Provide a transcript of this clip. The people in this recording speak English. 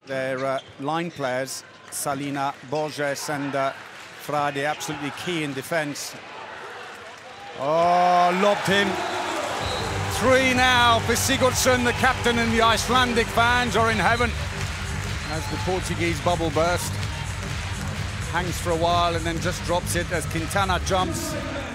Their line players, Salina, Borges and Frade, absolutely key in defence. Oh, lobbed him. 3 now for Sigurdsson, the captain, and the Icelandic fans are in heaven as the Portuguese bubble burst. Hangs for a while and then just drops it as Quintana jumps.